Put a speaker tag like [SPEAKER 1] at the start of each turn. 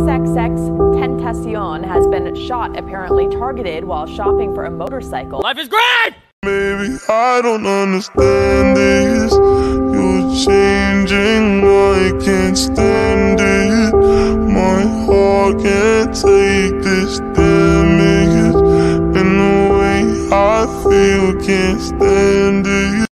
[SPEAKER 1] XXXTentacion has been shot, apparently targeted while shopping for a motorcycle.
[SPEAKER 2] Life is great!
[SPEAKER 3] Maybe I don't understand this. You're changing, I can't stand it. My heart can't take this damage, and the way I feel can't stand it.